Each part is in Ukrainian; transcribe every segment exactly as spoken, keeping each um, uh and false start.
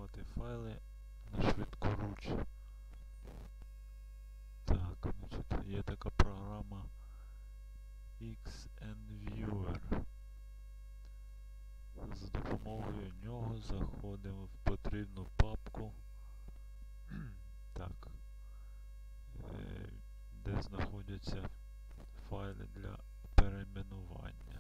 перемонувати файли на швидкоруч. Так, значить, є така програма XNViewer. За допомогою нього заходимо в потрібну папку, так, е, де знаходяться файли для перейменування.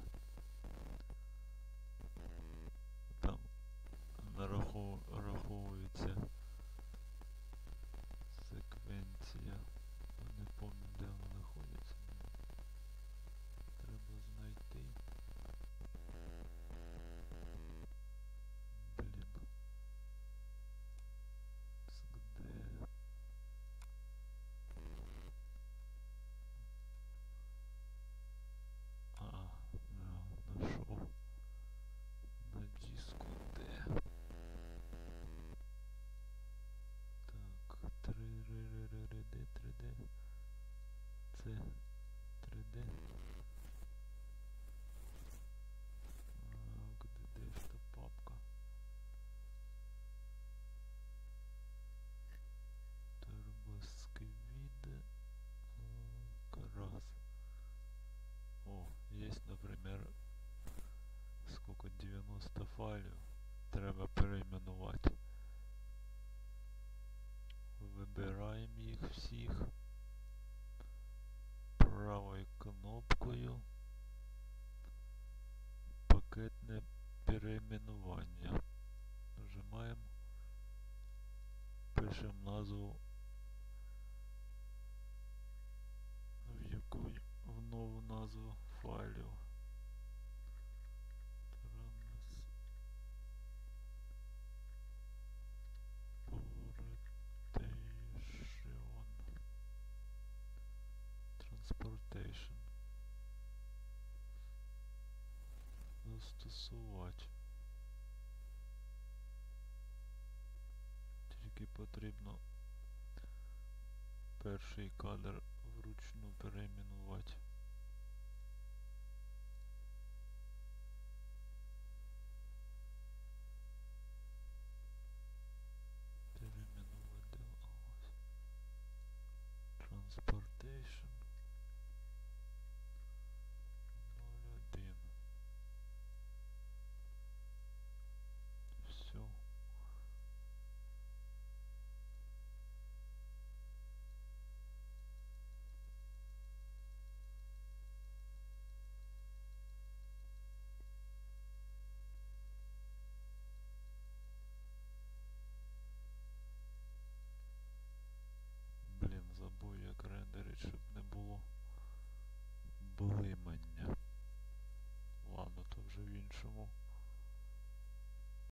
Там нараховується секвенція. Не пам'ятаю, де вона знаходиться. Треба знайти. Блін. Де? А, да, знайшов. На диску де? Так, три д, три д. Це три д. А, где, де ж та папка? Турбосквид. Раз. О, есть, например, сколько, девяносто файлів. Треба перейменувати. Вибираємо їх всіх правою кнопкою. Пакетне перейменування. Нажимаємо. Пишемо назву, в яку в нову назву файлів. Transportation. Застосувати. Тільки потрібно перший кадр вручну перейменувати. Перейменувати. Transportation. ноль один. Все. Блін, забув як рендерить, щоб не було блим.